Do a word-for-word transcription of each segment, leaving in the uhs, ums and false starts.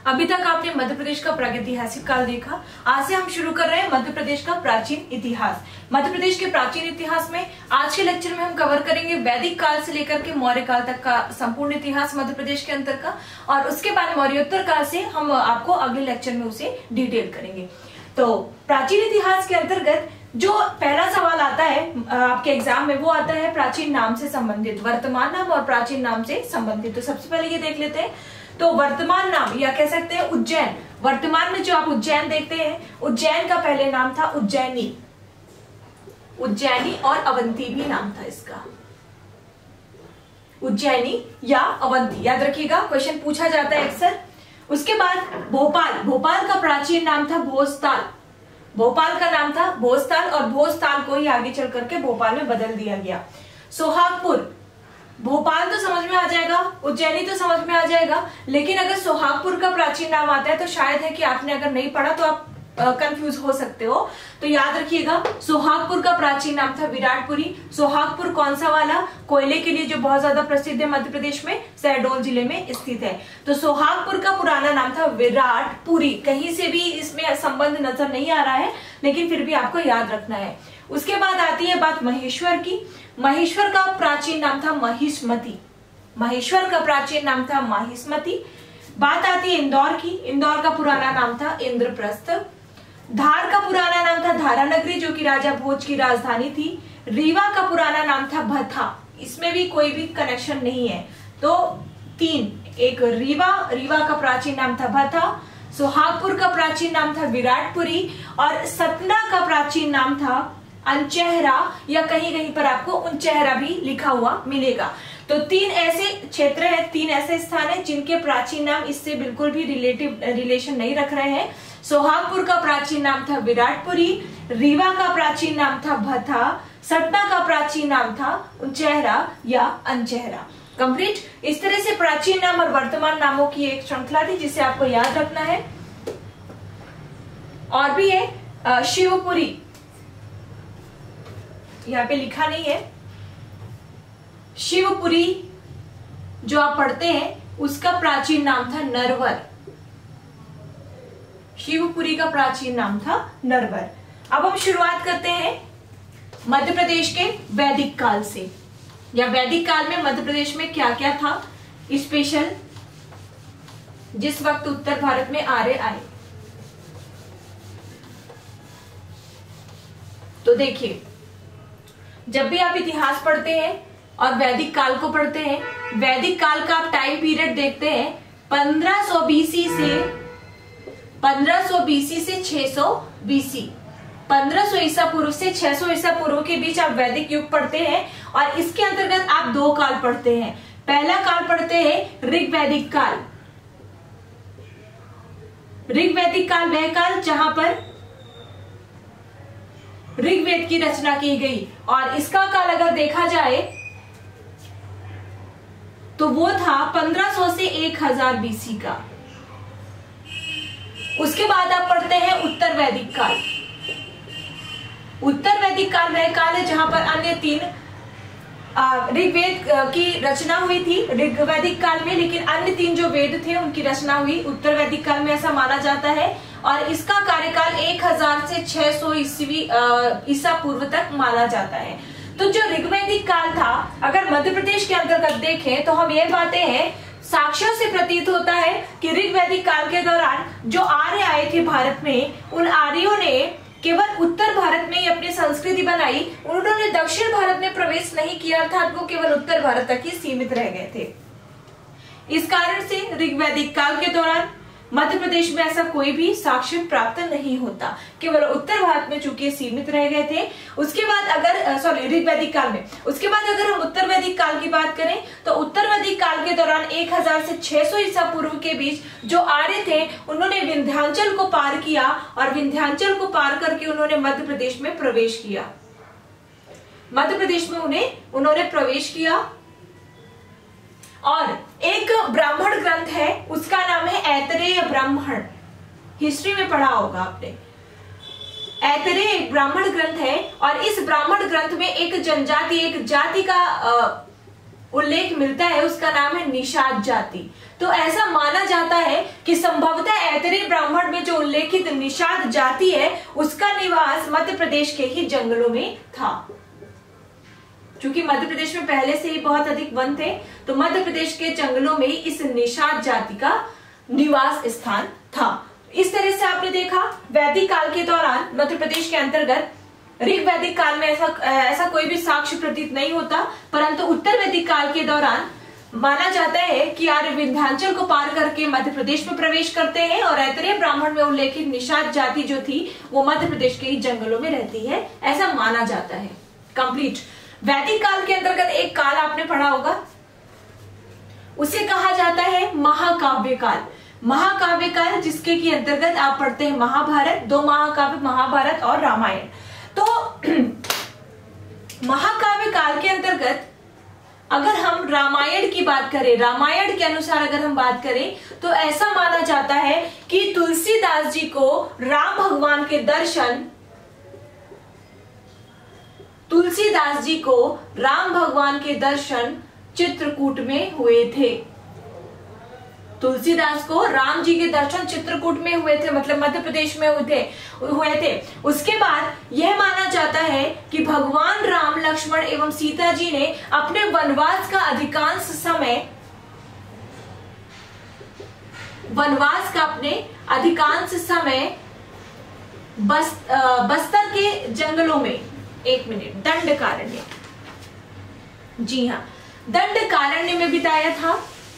अभी तक आपने मध्य प्रदेश का प्रागैतिहासिक काल देखा। आज से हम शुरू कर रहे हैं मध्य प्रदेश का प्राचीन इतिहास। मध्य प्रदेश के प्राचीन इतिहास में आज के लेक्चर में हम कवर करेंगे वैदिक काल से लेकर के मौर्य काल तक का संपूर्ण इतिहास मध्य प्रदेश के अंतर का, और उसके बाद मौर्योत्तर काल से हम आपको अगले लेक्चर में उसे डिटेल करेंगे। तो प्राचीन इतिहास के अंतर्गत जो पहला सवाल आता है आपके एग्जाम में, वो आता है प्राचीन नाम से संबंधित, वर्तमान नाम और प्राचीन नाम से संबंधित। तो सबसे पहले ये देख लेते हैं। तो वर्तमान नाम या कह सकते हैं उज्जैन। वर्तमान में जो आप उज्जैन देखते हैं, उज्जैन का पहले नाम था उज्जैनी। उज्जैनी और अवंती भी नाम था इसका, उज्जैनी या अवंती, याद रखिएगा, क्वेश्चन पूछा जाता है अक्सर। उसके बाद भोपाल। भोपाल का प्राचीन नाम था भोजताल। भोपाल का नाम था भोजताल और भोजताल को ही आगे चल करके भोपाल में बदल दिया गया। सोहागपुर। भोपाल तो समझ में आ जाएगा, उज्जैनी तो समझ में आ जाएगा, लेकिन अगर सोहागपुर का प्राचीन नाम आता है तो शायद है कि आपने अगर नहीं पढ़ा तो आप कंफ्यूज हो सकते हो। तो याद रखिएगा, सोहागपुर का प्राचीन नाम था विराटपुरी। सोहागपुर कौन सा वाला? कोयले के लिए जो बहुत ज्यादा प्रसिद्ध है मध्य प्रदेश में, शहडोल जिले में स्थित है। तो सोहागपुर का पुराना नाम था विराटपुरी। कहीं से भी इसमें संबंध नजर नहीं आ रहा है, लेकिन फिर भी आपको याद रखना है। उसके बाद आती है बात महेश्वर की। महेश्वर का प्राचीन नाम था महिष्मति। महेश्वर का प्राचीन नाम था महिष्मति। बात आती है इंदौर की। इंदौर का पुराना नाम था इंद्रप्रस्थ। धार का पुराना नाम था धारानगरी, जो कि राजा भोज की राजधानी थी। रीवा का पुराना नाम था भथा। इसमें भी कोई भी कनेक्शन नहीं है। तो तीन, एक रीवा, रीवा का प्राचीन नाम था भथा, सोहागपुर का प्राचीन नाम था विराटपुरी और सतना का प्राचीन नाम था अंचेहरा, या कहीं कहीं पर आपको उनचेहरा भी लिखा हुआ मिलेगा। तो तीन ऐसे क्षेत्र हैं, तीन ऐसे स्थान हैं जिनके प्राचीन नाम इससे बिल्कुल भी रिलेटिव रिलेशन नहीं रख रहे हैं। सोहागपुर का प्राचीन नाम था विराटपुरी, रीवा का प्राचीन नाम था भथा, सतना का प्राचीन नाम था उनचेहरा या अंचेहरा। कंप्लीट। इस तरह से प्राचीन नाम और वर्तमान नामों की एक श्रृंखला थी जिसे आपको याद रखना है। और भी है शिवपुरी, यहाँ पे लिखा नहीं है। शिवपुरी जो आप पढ़ते हैं उसका प्राचीन नाम था नरवर। शिवपुरी का प्राचीन नाम था नरवर। अब हम शुरुआत करते हैं मध्य प्रदेश के वैदिक काल से, या वैदिक काल में मध्य प्रदेश में क्या क्या था स्पेशल, जिस वक्त उत्तर भारत में आर्य आए। तो देखिए, जब भी आप इतिहास पढ़ते हैं और वैदिक काल को पढ़ते हैं, वैदिक काल का आप टाइम पीरियड देखते हैं पंद्रह सौ बीसी से पंद्रह सौ बीसी से छह सौ बीसी, पंद्रह सौ ईसा पूर्व से छह सौ ईसा पूर्व के बीच आप वैदिक युग पढ़ते हैं। और इसके अंतर्गत आप दो काल पढ़ते हैं। पहला काल पढ़ते हैं ऋग्वैदिक काल। ऋग्वैदिक काल वह काल जहां पर ऋग्वेद की रचना की गई, और इसका काल अगर देखा जाए तो वो था पंद्रह सौ से एक हज़ार बीसी का। उसके बाद आप पढ़ते हैं उत्तर वैदिक काल। उत्तर वैदिक काल वह काल है जहां पर अन्य तीन ऋग्वेद की रचना हुई थी ऋग्वैदिक काल में, लेकिन अन्य तीन जो वेद थे उनकी रचना हुई उत्तर वैदिक काल में, ऐसा माना जाता है। और इसका कार्यकाल एक हज़ार से छह सौ ईस्वी ईसा पूर्व तक माना जाता है। तो जो ऋग्वैदिक काल था, अगर मध्य प्रदेश के अंतर्गत देखें तो हम ये बातें हैं, साक्ष्यों से प्रतीत होता है कि ऋग्वैदिक काल के दौरान जो आर्य आए थे भारत में, उन आर्यों ने केवल उत्तर भारत में ही अपनी संस्कृति बनाई। उन्होंने दक्षिण भारत में प्रवेश नहीं किया, अर्थात वो केवल उत्तर भारत तक ही सीमित रह गए थे। इस कारण से ऋग्वैदिक काल के दौरान मध्य प्रदेश में ऐसा कोई भी साक्ष्य प्राप्त नहीं होता, केवल उत्तर भारत में चूंकि सीमित रह गए थे। उसके बाद अगर सॉरी ऋग्वैदिक काल में, उसके बाद अगर हम उत्तर वैदिक काल की बात करें तो उत्तर वैदिक काल के दौरान एक हज़ार से छह सौ ईसा पूर्व के बीच जो आर्य थे उन्होंने विंध्याचल को पार किया, और विंध्याचल को पार करके उन्होंने मध्य प्रदेश में प्रवेश किया। मध्य प्रदेश में उन्हें उन्होंने प्रवेश किया। और एक ब्राह्मण ग्रंथ है, उसका नाम है ऐतरेय ब्राह्मण। हिस्ट्री में पढ़ा होगा आपने। ऐतरेय एक ब्राह्मण ग्रंथ है, और इस ब्राह्मण ग्रंथ में एक जनजाति, एक जाति का उल्लेख मिलता है उसका नाम है निषाद जाति। तो ऐसा माना जाता है कि संभवतः ऐतरेय ब्राह्मण में जो उल्लेखित निषाद जाति है उसका निवास मध्य प्रदेश के ही जंगलों में था। क्योंकि मध्य प्रदेश में पहले से ही बहुत अधिक वन थे, तो मध्य प्रदेश के जंगलों में इस निषाद जाति का निवास स्थान था। इस तरह से आपने देखा वैदिक काल के दौरान मध्य प्रदेश के अंतर्गत ऋग वैदिक काल में ऐसा ऐसा कोई भी साक्ष्य प्रतीत नहीं होता, परंतु उत्तर वैदिक काल के दौरान माना जाता है कि आर्य विंध्याचल को पार करके मध्य प्रदेश में प्रवेश करते हैं और ऐतरेय ब्राह्मण में उल्लेखित निषाद जाति जो थी वो मध्य प्रदेश के ही जंगलों में रहती है, ऐसा माना जाता है। कंप्लीट। वैदिक काल के अंतर्गत एक काल आपने पढ़ा होगा, उसे कहा जाता है महाकाव्य काल। महाकाव्य काल जिसके के अंतर्गत आप पढ़ते हैं महाभारत, दो महाकाव्य महाभारत और रामायण। तो महाकाव्य काल के अंतर्गत अगर हम रामायण की बात करें, रामायण के अनुसार अगर हम बात करें तो ऐसा माना जाता है कि तुलसीदास जी को राम भगवान के दर्शन तुलसीदास जी को राम भगवान के दर्शन चित्रकूट में हुए थे। तुलसीदास को राम जी के दर्शन चित्रकूट में हुए थे, मतलब मध्य प्रदेश में हुए थे हुए थे उसके बाद यह माना जाता है कि भगवान राम, लक्ष्मण एवं सीता जी ने अपने वनवास का अधिकांश समय वनवास का अपने अधिकांश समय बस, बस्तर के जंगलों में, एक मिनट, दंडकारण्य, जी हाँ, दंडकारण्य में बिताया था।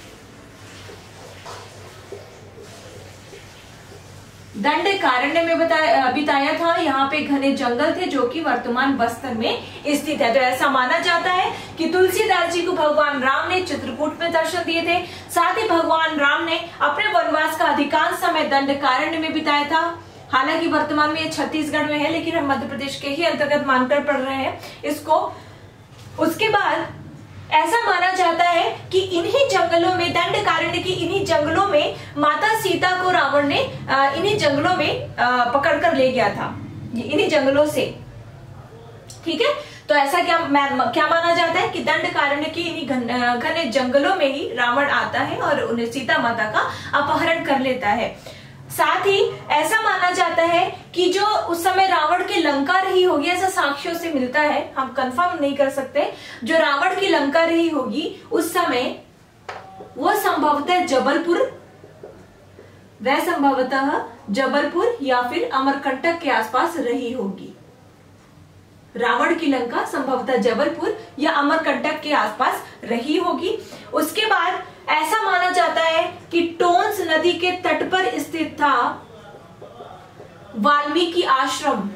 दंडकारण्य में बताया बिताया था। यहाँ पे घने जंगल थे जो कि वर्तमान बस्तर में स्थित है। तो ऐसा माना जाता है कि तुलसीदास जी को भगवान राम ने चित्रकूट में दर्शन दिए थे। साथ ही भगवान राम ने अपने वनवास का अधिकांश समय दंडकारण्य में बिताया था। हालांकि वर्तमान में ये छत्तीसगढ़ में है, लेकिन हम मध्य प्रदेश के ही अंतर्गत मानकर पढ़ रहे हैं इसको। उसके बाद ऐसा माना जाता है कि इन्हीं जंगलों में, दंडकारण्य की इन्हीं जंगलों में माता सीता को रावण ने इन्हीं जंगलों में पकड़कर ले गया था, इन्हीं जंगलों से। ठीक है, तो ऐसा क्या क्या माना जाता है कि दंडकारण्य की इन्हीं घने जंगलों में ही रावण आता है और उन्हें सीता माता का अपहरण कर लेता है। साथ ही ऐसा माना जाता है कि जो उस समय रावण की लंका रही होगी, ऐसा साक्ष्यों से मिलता है, हम कंफर्म नहीं कर सकते, जो रावण की लंका रही होगी उस समय वो संभवतः जबलपुर वह संभवतः जबलपुर या फिर अमरकंटक के आसपास रही होगी। रावण की लंका संभवतः जबलपुर या अमरकंटक के आसपास रही होगी। उसके बाद ऐसा माना जाता है कि टोंस नदी के तट पर स्थित था वाल्मीकि आश्रम।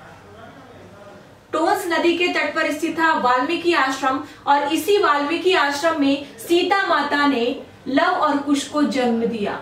टोंस नदी के तट पर स्थित था वाल्मीकि आश्रम और इसी वाल्मीकि आश्रम में सीता माता ने लव और कुश को जन्म दिया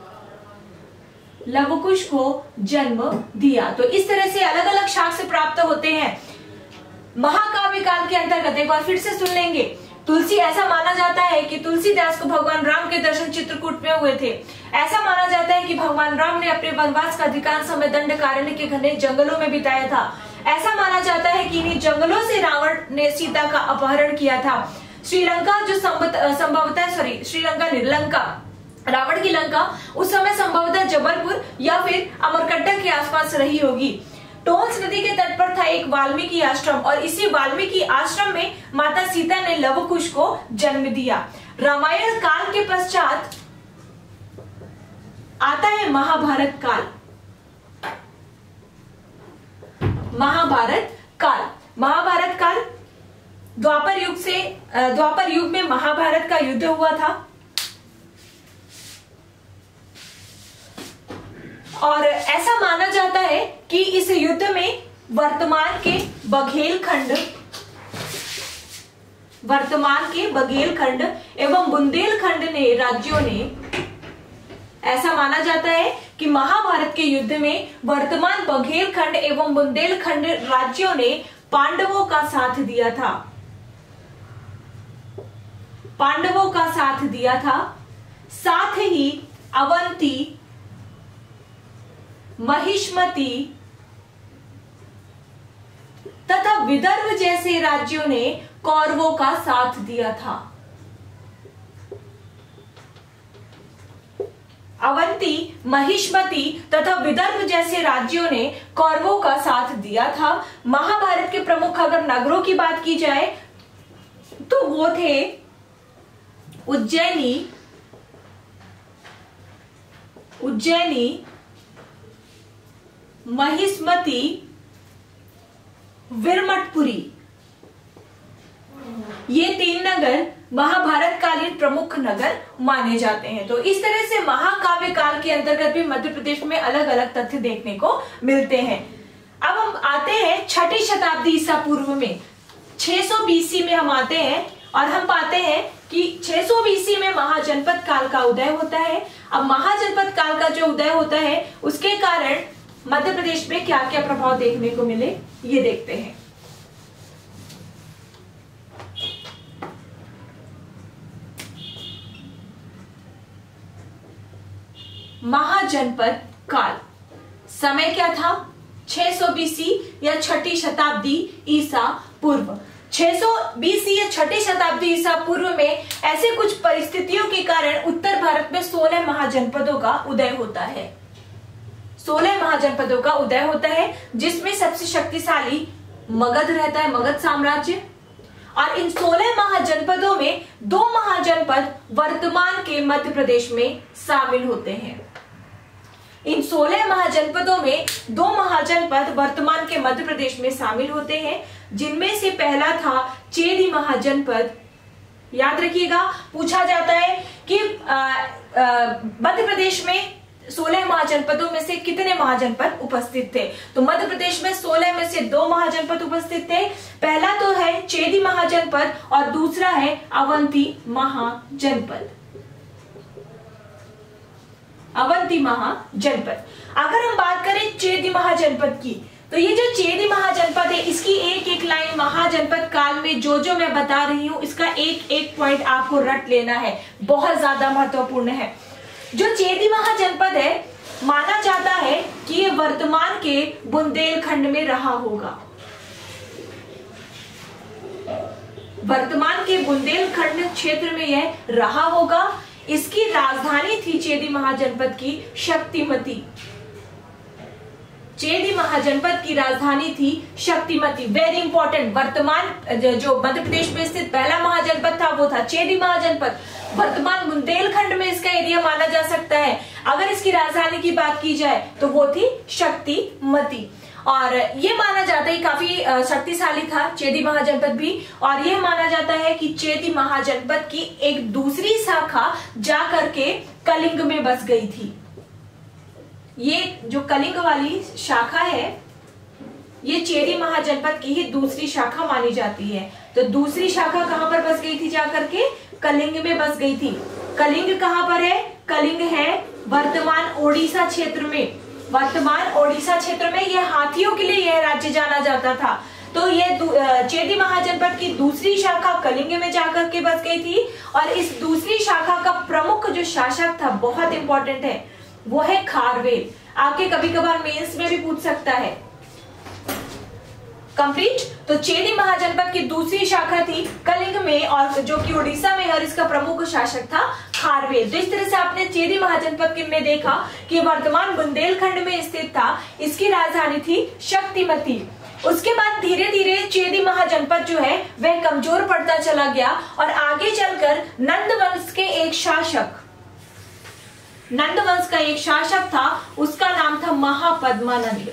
लव कुश को जन्म दिया। तो इस तरह से अलग अलग साक्ष्य प्राप्त होते हैं। महाकाव्य काल के अंतर्गत एक बार फिर से सुन लेंगे। तुलसी ऐसा माना जाता है कि तुलसीदास को भगवान राम के दर्शन चित्रकूट में हुए थे। ऐसा माना जाता है कि भगवान राम ने अपने वनवास का अधिकांश समय दंडकारण्य के घने जंगलों में बिताया था। ऐसा माना जाता है कि इन्हीं जंगलों से रावण ने सीता का अपहरण किया था। श्रीलंका जो संभवतः सॉरी श्रीलंका निर्लंका रावण की लंका उस समय संभवतः जबलपुर या फिर अमरकंटक के आसपास रही होगी। टोंस नदी के तट पर था एक वाल्मीकि आश्रम और इसी वाल्मीकि आश्रम में माता सीता ने लव कुश को जन्म दिया। रामायण काल के पश्चात आता है महाभारत काल। महाभारत काल महाभारत काल द्वापर युग से द्वापर युग में महाभारत का युद्ध हुआ था और ऐसा माना जाता है कि इस युद्ध में वर्तमान के बघेलखंड वर्तमान के बघेलखंड एवं बुंदेलखंड ने राज्यों ने ऐसा माना जाता है कि महाभारत के युद्ध में वर्तमान बघेलखंड एवं बुंदेलखंड राज्यों ने पांडवों का साथ दिया था पांडवों का साथ दिया था साथ ही अवंती, महिष्मती तथा विदर्भ जैसे राज्यों ने कौरवों का साथ दिया था। अवंती, महिष्मती तथा विदर्भ जैसे राज्यों ने कौरवों का साथ दिया था। महाभारत के प्रमुख अगर नगरों की बात की जाए तो वो थे उज्जैनी, उज्जैनी, महिष्मती, विरमटपुरी। ये तीन नगर महाभारत कालीन प्रमुख नगर माने जाते हैं। तो इस तरह से महाकाव्य काल के अंतर्गत भी मध्य प्रदेश में अलग अलग तथ्य देखने को मिलते हैं। अब हम आते हैं छठी शताब्दी ईसा पूर्व में, छह सौ बीसी में हम आते हैं और हम पाते हैं कि छह सौ बीसी में महाजनपद काल का उदय होता है। अब महाजनपद काल का जो उदय होता है उसके कारण मध्य प्रदेश में क्या क्या प्रभाव देखने को मिले ये देखते हैं। महाजनपद काल समय क्या था? छह सौ बीसी या छठी शताब्दी ईसा पूर्व। छह सौ बीसी या छठी शताब्दी ईसा पूर्व में ऐसे कुछ परिस्थितियों के कारण उत्तर भारत में सोलह महाजनपदों का उदय होता है। सोलह महाजनपदों का उदय होता है जिसमें सबसे शक्तिशाली मगध रहता है, मगध साम्राज्य। और इन सोलह महाजनपदों में दो महाजनपद वर्तमान के मध्य प्रदेश में शामिल होते हैं। इन सोलह महाजनपदों में दो महाजनपद वर्तमान के मध्य प्रदेश में शामिल होते हैं, जिनमें से पहला था चेदी महाजनपद। याद रखिएगा, पूछा जाता है कि मध्य प्रदेश में सोलह महाजनपदों में से कितने महाजनपद उपस्थित थे? तो मध्य प्रदेश में सोलह में से दो महाजनपद उपस्थित थे। पहला तो है चेदी महाजनपद और दूसरा है अवंती महाजनपद। अवंती महाजनपद। अगर हम बात करें चेदी महाजनपद की, तो ये जो चेदी महाजनपद है इसकी एक एक लाइन महाजनपद काल में जो जो मैं बता रही हूं इसका एक एक पॉइंट आपको रट लेना है, बहुत ज्यादा महत्वपूर्ण है। जो चेदी महाजनपद है माना जाता है कि ये वर्तमान के बुंदेलखंड में रहा होगा। वर्तमान के बुंदेलखंड क्षेत्र में यह रहा होगा। इसकी राजधानी थी चेदी महाजनपद की शक्तिमती। चेदी महाजनपद की राजधानी थी शक्तिमती। वेरी इंपॉर्टेंट, वर्तमान जो मध्य प्रदेश में स्थित पहला महाजनपद था वो था चेदी महाजनपद। वर्तमान बुंदेलखंड में इसका एरिया माना जा सकता है। अगर इसकी राजधानी की बात की जाए तो वो थी शक्तिमती। और ये माना जाता है काफी शक्तिशाली था चेदी महाजनपद भी। और यह माना जाता है कि चेदी महाजनपद की एक दूसरी शाखा जाकर के कलिंग में बस गई थी। ये जो कलिंग वाली शाखा है ये चेदी महाजनपद की ही दूसरी शाखा मानी जाती है। तो दूसरी शाखा कहां पर बस गई थी? जाकर के कलिंग में बस गई थी। कलिंग कहां पर है? कलिंग है वर्तमान ओडिशा क्षेत्र में। वर्तमान ओडिशा क्षेत्र में यह हाथियों के लिए यह राज्य जाना जाता था। तो ये चेदी महाजनपद की दूसरी शाखा कलिंग में जाकर के बस गई थी। और इस दूसरी शाखा का प्रमुख जो शासक था, बहुत इंपॉर्टेंट है, वो है खारवेल। आपके कभी कभार मेंस में भी पूछ सकता है। कंप्लीट। तो चेदी महाजनपद की दूसरी शाखा थी कलिंग में और जो कि उड़ीसा में, और इसका प्रमुख शासक था खारवेल। तो इस तरह से आपने चेदी महाजनपद में देखा कि वर्तमान बुंदेलखंड में स्थित था। इसकी राजधानी थी शक्तिमती। उसके बाद धीरे धीरे चेदी महाजनपद जो है वह कमजोर पड़ता चला गया और आगे चलकर नंद वंश के एक शासक नंद वंश का एक शासक था, उसका नाम था महापद्मानंद।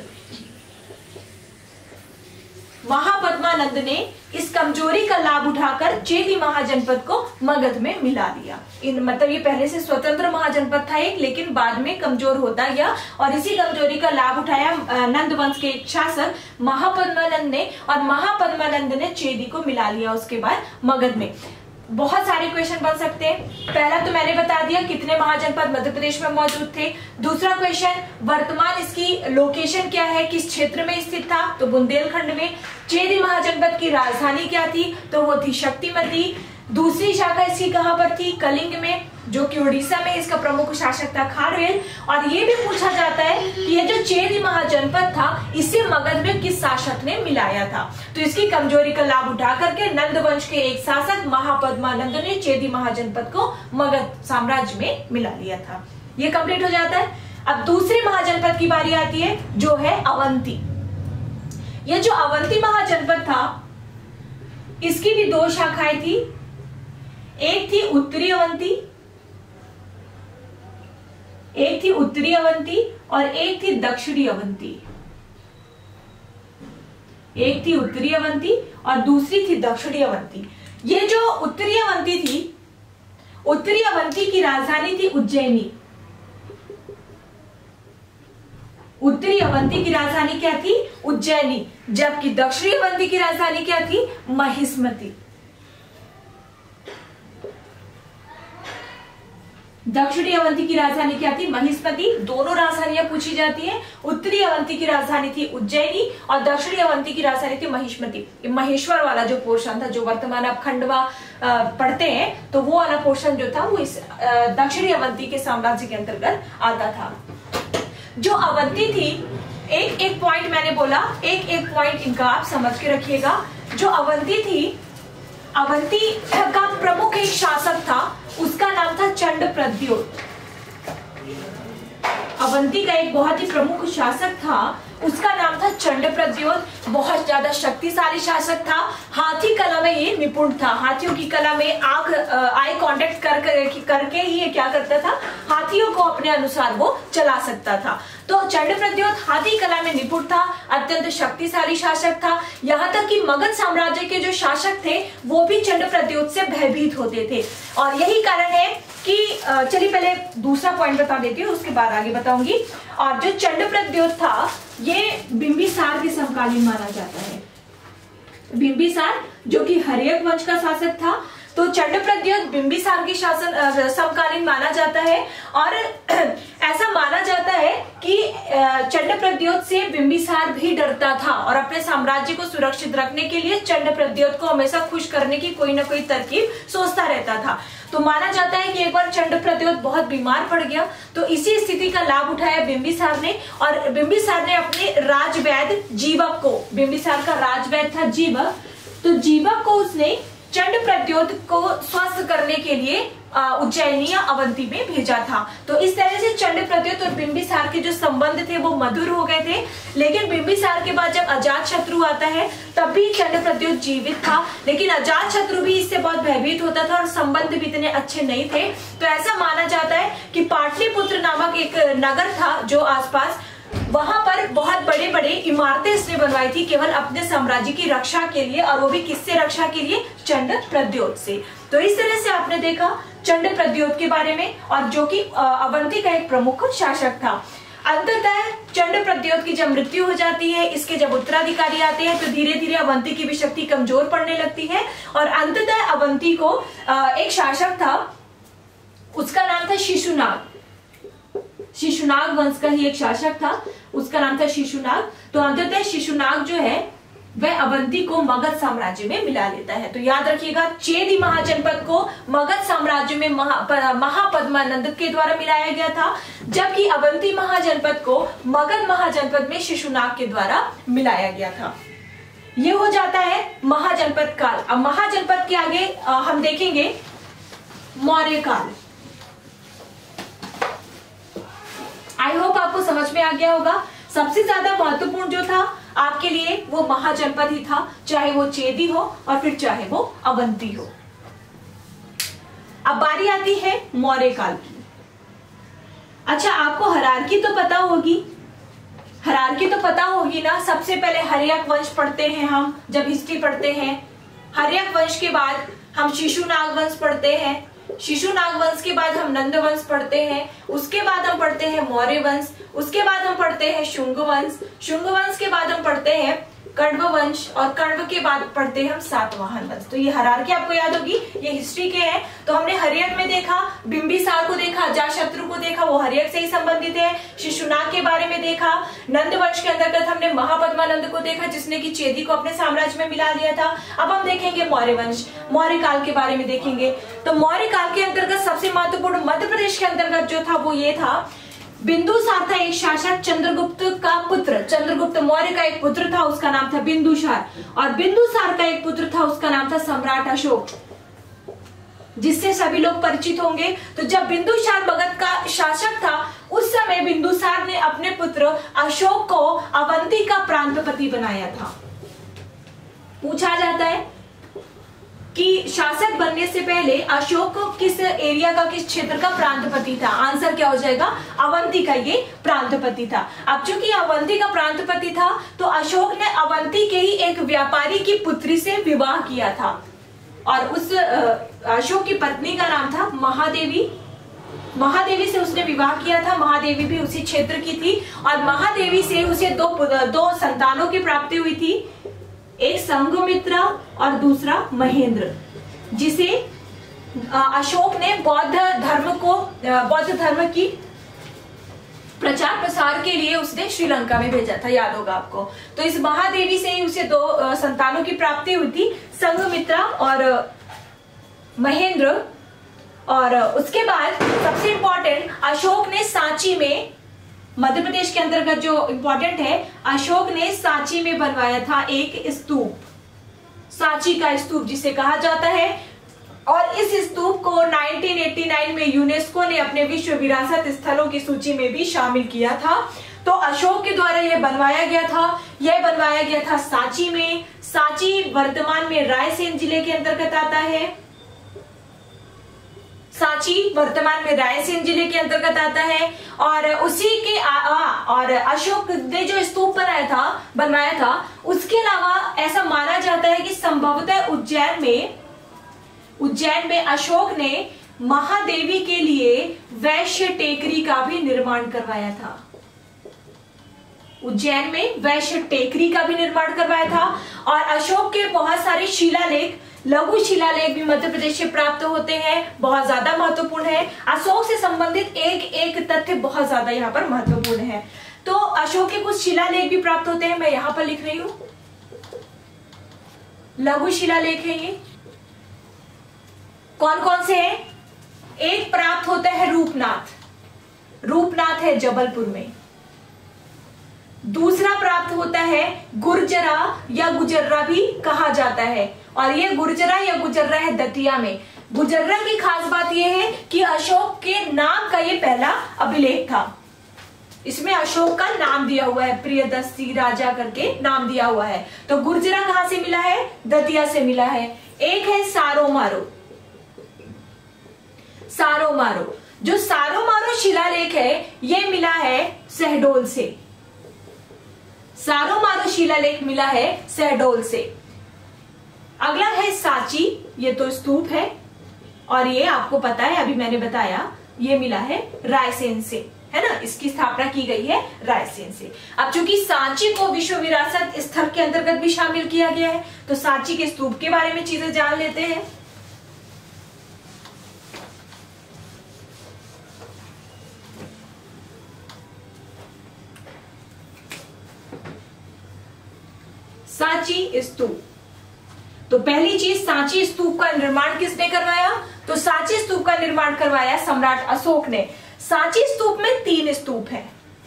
महापद्मानंद ने इस कमजोरी का लाभ उठाकर चेदी महाजनपद को मगध में मिला दिया। इन मतलब ये पहले से स्वतंत्र महाजनपद था एक, लेकिन बाद में कमजोर होता गया और इसी कमजोरी का लाभ उठाया नंद वंश के एक शासक महापद्मानंद ने, और महापद्मानंद ने चेदी को मिला लिया उसके बाद मगध में। बहुत सारे क्वेश्चन बन सकते हैं। पहला तो मैंने बता दिया कितने महाजनपद मध्य प्रदेश में मौजूद थे। दूसरा क्वेश्चन, वर्तमान इसकी लोकेशन क्या है, किस क्षेत्र में स्थित था? तो बुंदेलखंड में। चेदी महाजनपद की राजधानी क्या थी? तो वो थी शक्तिमती। दूसरी शाखा इसकी कहां पर थी? कलिंग में, जो कि उड़ीसा में। इसका प्रमुख शासक था खारवेल। और ये भी पूछा जाता है कि यह जो चेदी महाजनपद था इसे मगध में किस शासक ने मिलाया था? तो इसकी कमजोरी का लाभ उठा करके नंद वंश के एक शासक महापद्मानंद ने चेदी महाजनपद को मगध साम्राज्य में मिला लिया था। ये कंप्लीट हो जाता है। अब दूसरे महाजनपद की बारी आती है जो है अवंती। ये जो अवंती महाजनपद था इसकी भी दो शाखाएं थी, एक थी उत्तरी अवंती, एक थी उत्तरी अवंती और एक थी दक्षिणी अवंती। एक थी उत्तरी अवंती और दूसरी थी दक्षिणी अवंती। ये जो उत्तरी अवंती थी, उत्तरी अवंती की राजधानी थी उज्जैनी। उत्तरी अवंती की राजधानी क्या थी? उज्जैनी। जबकि दक्षिणी अवंती की राजधानी क्या थी? महिष्मती। दक्षिणी अवंती की राजधानी क्या थी? महिष्मती। दोनों राजधानियां पूछी जाती हैं। उत्तरी अवंती की राजधानी थी उज्जैनी और दक्षिणी अवंती की राजधानी थी महिष्मती। महेश्वर वाला जो पोर्शन था, जो वर्तमान आप खंडवा पढ़ते हैं, तो वो वाला पोर्शन जो था वो इस दक्षिणी अवंती के साम्राज्य के अंतर्गत आता था। जो अवंती थी, एक एक पॉइंट मैंने बोला, एक एक पॉइंट इनका आप समझ के रखिएगा। जो अवंती थी, अवंती का प्रमुख एक शासक था, उसका नाम था चंड प्रद्योत। अवंती का एक बहुत ही प्रमुख शासक था, उसका नाम था चंड प्रद्योत। बहुत ज्यादा शक्तिशाली शासक था। हाथी कला में ये निपुण था। हाथियों की कला में आंख आई कांटेक्ट कर, कर करके ही ये क्या करता था? हाथियों को अपने अनुसार वो चला सकता था। तो चंड प्रद्योत हाथी कला में निपुण था, अत्यंत शक्तिशाली शासक था। यहाँ तक कि मगध साम्राज्य के जो शासक थे वो भी चंड प्रद्योत से भयभीत होते थे। और यही कारण है कि चलिए पहले दूसरा पॉइंट बता देती हूँ, उसके बाद आगे बताऊंगी। और जो चंड प्रद्योत था ये बिंबिसार के समकालीन माना जाता है। बिंबिसार जो कि हर्यक वंश का शासक था, तो चंड प्रद्योत बिंबिसार की शासन समकालीन माना जाता है। और ऐसा माना जाता है कि चंड प्रद्योत से बिंबिसार भी डरता था और अपने साम्राज्य को सुरक्षित रखने के लिए चंड प्रद्योत को हमेशा खुश करने की कोई ना कोई तरकीब सोचता रहता था। तो माना जाता है कि एक बार चंड प्रद्योत बहुत बीमार पड़ गया, तो इसी स्थिति का लाभ उठाया बिंबिसार ने। और बिंबिसार ने अपने राजवैद्य जीवक को, बिंबिसार का राजवैद्य था जीवक, तो जीवक को उसने चंड प्रद्योत को स्वस्थ करने के लिए उज्जैनी या अवंती में भेजा था। तो इस तरह से चंड प्रद्योत और बिंबिसार के जो संबंध थे वो मधुर हो गए थे। लेकिन बिंबिसार के बाद जब अजात शत्रु आता है तब भी चंड प्रद्योत जीवित था, लेकिन अजात शत्रु भी इससे बहुत भयभीत होता था और संबंध भी इतने अच्छे नहीं थे। तो ऐसा माना जाता है कि पाटलिपुत्र नामक एक नगर था जो आसपास, वहां पर बहुत बड़े बड़े इमारतें इसने बनवाई थी केवल अपने साम्राज्य की रक्षा के लिए, और वो भी किससे रक्षा के लिए? चंड प्रद्योत से। तो इस तरह से आपने देखा चंड प्रद्योत के बारे में, और जो कि अवंती का एक प्रमुख शासक था। अंततः चंड प्रद्योत की जब मृत्यु हो जाती है, इसके जब उत्तराधिकारी आते हैं, तो धीरे धीरे अवंती की भी शक्ति कमजोर पड़ने लगती है। और अंततः अवंती को एक शासक था, उसका नाम था शिशुनाग। शिशुनाग वंश का ही एक शासक था, उसका नाम था शिशुनाग। तो अंततः शिशुनाग जो है वह अवंती को मगध साम्राज्य में मिला लेता है। तो याद रखिएगा, चेदी महाजनपद को मगध साम्राज्य में महा, महापद्मानंद के द्वारा मिलाया गया था, जबकि अवंती महाजनपद को मगध महाजनपद में शिशुनाग के द्वारा मिलाया गया था। ये हो जाता है महाजनपद काल। अब महाजनपद के आगे हम देखेंगे मौर्य काल। आई होप आपको समझ में आ गया होगा। सबसे ज्यादा महत्वपूर्ण जो था आपके लिए वो महाजनपद ही था, चाहे वो चेदी हो और फिर चाहे वो अवंती हो। अब बारी आती है मौर्य काल की। अच्छा, आपको हरारकी तो पता होगी, हरारकी तो पता होगी ना। सबसे पहले हर्यक वंश पढ़ते हैं हम जब हिस्ट्री पढ़ते हैं। हर्यक वंश के बाद हम शिशुनाग वंश पढ़ते हैं। शिशुनाग वंश के बाद हम नंद वंश पढ़ते हैं। उसके बाद हम पढ़ते हैं मौर्य वंश। उसके बाद हम पढ़ते हैं शुंग वंश। शुंग वंश के बाद हम पढ़ते हैं कण्व वंश, और कण्व के बाद पढ़ते हैं हम सातवाहन वंश। तो ये हरारकी आपको याद होगी, ये हिस्ट्री के हैं। तो हमने हर्यक में देखा, बिंबिसार को देखा, अजातशत्रु को देखा, वो हर्यक से ही संबंधित है। शिशुनाग के बारे में देखा। नंद वंश के अंतर्गत हमने महापद्मानंद को देखा, जिसने की चेदी को अपने साम्राज्य में मिला लिया था। अब हम देखेंगे मौर्य वंश, मौर्य काल के बारे में देखेंगे। तो मौर्य काल के अंतर्गत सबसे महत्वपूर्ण मध्य प्रदेश के अंतर्गत जो था वो ये था, बिंदुसार था एक शासक, चंद्रगुप्त का पुत्र। चंद्रगुप्त मौर्य का एक पुत्र था, उसका नाम था बिंदुसार। और बिंदुसार का एक पुत्र था, उसका नाम था सम्राट अशोक। जिससे सभी लोग परिचित होंगे। तो जब बिंदुसार मगध का शासक था उस समय बिंदुसार ने अपने पुत्र अशोक को अवंती का प्रांतपति बनाया था। पूछा जाता है कि शासक बनने से पहले अशोक किस एरिया का, किस क्षेत्र का प्रांतपति था? आंसर क्या हो जाएगा? अवंती का ये प्रांतपति था। अब चूंकि अवंती का प्रांतपति था तो अशोक ने अवंती के ही एक व्यापारी की पुत्री से विवाह किया था और उस अशोक की पत्नी का नाम था महादेवी। महादेवी से उसने विवाह किया था। महादेवी भी उसी क्षेत्र की थी और महादेवी से उसे दो दो संतानों की प्राप्ति हुई थी, एक संघमित्रा और दूसरा महेंद्र, जिसे अशोक ने बौद्ध धर्म को बौद्ध धर्म की प्रचार प्रसार के लिए उसने श्रीलंका में भेजा था, याद होगा आपको। तो इस महादेवी से ही उसे दो संतानों की प्राप्ति हुई थी, संघमित्रा और महेंद्र। और उसके बाद सबसे इंपॉर्टेंट, अशोक ने सांची में, मध्य प्रदेश के अंतर्गत जो इंपॉर्टेंट है, अशोक ने सांची में बनवाया था एक स्तूप, सांची का स्तूप जिसे कहा जाता है। और इस स्तूप को उन्नीस सौ नवासी में यूनेस्को ने अपने विश्व विरासत स्थलों की सूची में भी शामिल किया था। तो अशोक के द्वारा यह बनवाया गया था। यह बनवाया गया था सांची में। सांची वर्तमान में रायसेन जिले के अंतर्गत आता है। सांची वर्तमान में रायसेन जिले के अंतर्गत आता है और उसी के आ, आ, और अशोक ने जो स्तूप बनाया था बनवाया था उसके अलावा ऐसा माना जाता है कि संभवतः उज्जैन में उज्जैन में अशोक ने महादेवी के लिए वैश्य टेकरी का भी निर्माण करवाया था। उज्जैन में वैश्य टेकरी का भी निर्माण करवाया था। और अशोक के बहुत सारे शिलालेख, लघु शिलालेख भी मध्य प्रदेश से प्राप्त होते हैं, बहुत ज्यादा महत्वपूर्ण है। अशोक से संबंधित एक एक तथ्य बहुत ज्यादा यहाँ पर महत्वपूर्ण है। तो अशोक के कुछ शिलालेख भी प्राप्त होते हैं, मैं यहाँ पर लिख रही हूं, लघु शिलालेख है ये। कौन कौन से हैं? एक प्राप्त होता है रूपनाथ, रूपनाथ है जबलपुर में। दूसरा प्राप्त होता है गुर्जरा या गुजर्रा भी कहा जाता है, और ये गुर्जरा या गुजर्रा है दतिया में। गुजर्रा की खास बात यह है कि अशोक के नाम का ये पहला अभिलेख था। इसमें अशोक का नाम दिया हुआ है, प्रियदर्शी राजा करके नाम दिया हुआ है। तो गुर्जरा कहां से मिला है? दतिया से मिला है। एक है सारो मारो, सारो मारो जो सारो मारो शिलालेख है ये मिला है शहडोल से। सारो मारो शिलालेख मिला है शहडोल से। अगला है सांची, ये तो स्तूप है और ये आपको पता है, अभी मैंने बताया, ये मिला है रायसेन से, है ना। इसकी स्थापना की गई है रायसेन से। अब चूंकि सांची को विश्व विरासत स्थल के अंतर्गत भी शामिल किया गया है तो सांची के स्तूप के बारे में चीजें जान लेते हैं। सांची स्तूप, तो पहली चीज, सांची स्तूप का निर्माण किसने करवाया? तो सांची स्तूप का निर्माण करवाया सम्राट अशोक ने। सांची स्तूप में तीन स्तूप हैं।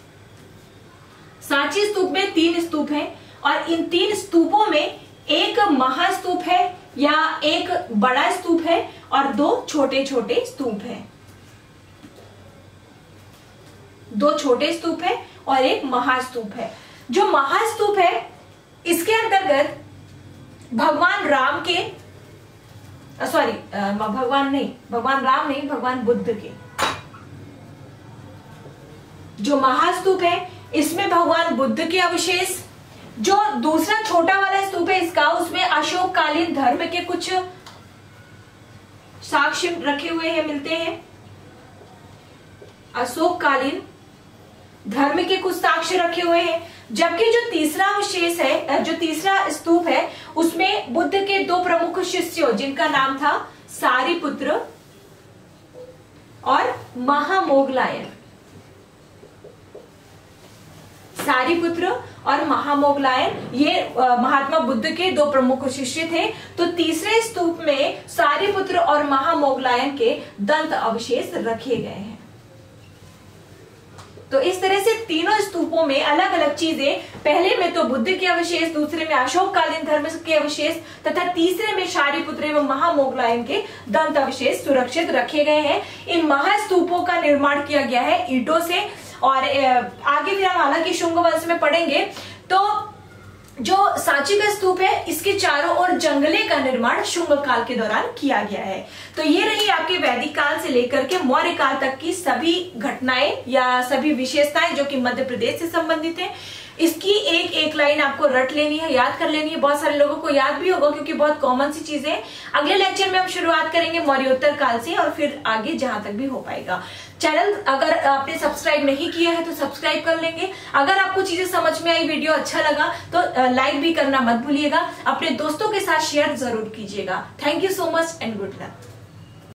सांची स्तूप में तीन स्तूप हैं और इन तीन स्तूपों में एक महास्तूप है या एक बड़ा स्तूप है और दो छोटे छोटे स्तूप हैं। दो छोटे स्तूप है और एक महास्तूप है। जो महास्तूप है इसके अंतर्गत भगवान राम के, सॉरी भगवान नहीं, भगवान राम नहीं, भगवान बुद्ध के जो महास्तूप है इसमें भगवान बुद्ध के अवशेष, जो दूसरा छोटा वाला स्तूप है इसका, उसमें अशोक कालीन धर्म के कुछ साक्ष्य रखे हुए हैं, मिलते हैं। अशोक कालीन धर्म के कुछ साक्ष्य रखे हुए हैं। जबकि जो तीसरा अवशेष है, जो तीसरा स्तूप है, उसमें बुद्ध के दो प्रमुख शिष्यों जिनका नाम था सारिपुत्र और महामोगलायन, सारिपुत्र और महामोगलायन, ये महात्मा बुद्ध के दो प्रमुख शिष्य थे। तो तीसरे स्तूप में सारिपुत्र और महामोगलायन के दंत अवशेष रखे गए हैं। तो इस तरह से तीनों स्तूपों में अलग अलग चीजें, पहले में तो बुद्ध के अवशेष, दूसरे में अशोककालीन धर्म के अवशेष तथा तीसरे में शारिपुत्र एवं महामोगलायन के दंत अवशेष सुरक्षित रखे गए हैं। इन महास्तूपों का निर्माण किया गया है ईंटों से। और आगे फिर हम हालांकि शुंग वंश में पढ़ेंगे। तो जो सांची का स्तूप है, इसके चारों ओर जंगले का निर्माण शुंग काल के दौरान किया गया है। तो ये रही आपके वैदिक काल से लेकर के मौर्य काल तक की सभी घटनाएं या सभी विशेषताएं जो कि मध्य प्रदेश से संबंधित है। इसकी एक एक लाइन आपको रट लेनी है, याद कर लेनी है। बहुत सारे लोगों को याद भी होगा क्योंकि बहुत कॉमन सी चीजें हैं। अगले लेक्चर में हम शुरुआत करेंगे मौर्योत्तर काल से और फिर आगे जहां तक भी हो पाएगा। चैनल अगर आपने सब्सक्राइब नहीं किया है तो सब्सक्राइब कर लेंगे। अगर आपको चीजें समझ में आई, वीडियो अच्छा लगा तो लाइक भी करना मत भूलिएगा। अपने दोस्तों के साथ शेयर जरूर कीजिएगा। Thank you so much and good luck.